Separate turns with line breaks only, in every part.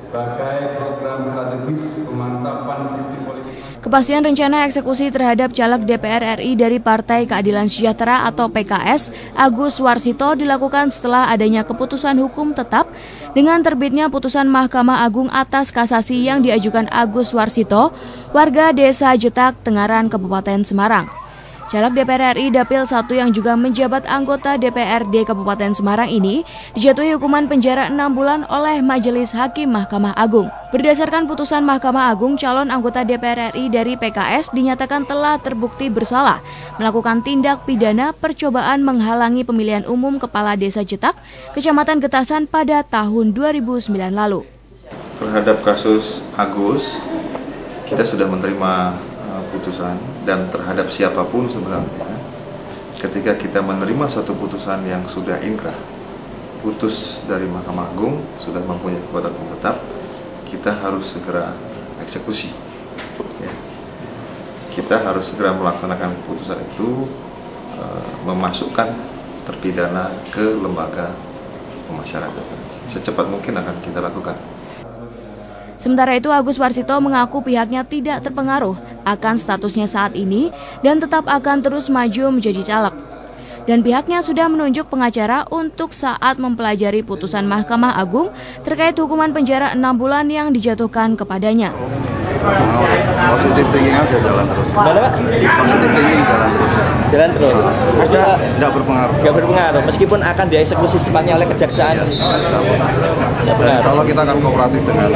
sebagai program strategis pemantapan sistem politik.
Kepastian rencana eksekusi terhadap caleg DPR RI dari Partai Keadilan Sejahtera atau PKS, Agus Warsito dilakukan setelah adanya keputusan hukum tetap dengan terbitnya putusan Mahkamah Agung atas kasasi yang diajukan Agus Warsito, warga Desa Jetak, Tengaran, Kabupaten Semarang. Caleg DPR RI Dapil 1 yang juga menjabat anggota DPRD Kabupaten Semarang ini dijatuhi hukuman penjara 6 bulan oleh Majelis Hakim Mahkamah Agung. Berdasarkan putusan Mahkamah Agung, calon anggota DPR RI dari PKS dinyatakan telah terbukti bersalah melakukan tindak pidana percobaan menghalangi pemilihan umum Kepala Desa Jetak, Kecamatan Getasan pada tahun 2009 lalu.
Terhadap kasus Agus, kita sudah menerima putusan, dan terhadap siapapun sebenarnya ketika kita menerima suatu putusan yang sudah inkrah, putus dari Mahkamah Agung, sudah mempunyai kekuatan hukum tetap, kita harus segera eksekusi ya. Kita harus segera melaksanakan putusan itu, memasukkan terpidana ke lembaga pemasyarakatan. Secepat mungkin akan kita lakukan.
Sementara itu, Agus Warsito mengaku pihaknya tidak terpengaruh akan statusnya saat ini dan tetap akan terus maju menjadi caleg. Dan pihaknya sudah menunjuk pengacara untuk saat mempelajari putusan Mahkamah Agung terkait hukuman penjara 6 bulan yang dijatuhkan kepadanya.
Positif thinking aja jalan terus. Positif thinking jalan terus.
Jalan terus.
Tidak berpengaruh.
Tidak berpengaruh, meskipun akan dieksekusi secepatnya oleh kejaksaan.
Insya Allah kita akan kooperatif dengan.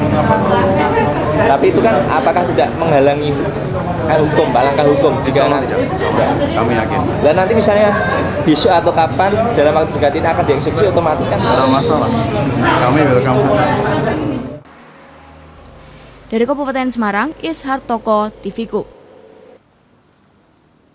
Tapi itu kan apakah tidak menghalangi hukum, langkah hukum jika nanti?
Kami yakin.
Dan nanti misalnya besok atau kapan dalam waktu dekat ini akan dieksekusi otomatis kan?
Tidak ada masalah. Kami welcome.
Dari Kabupaten Semarang, Ishar Toko, TVku.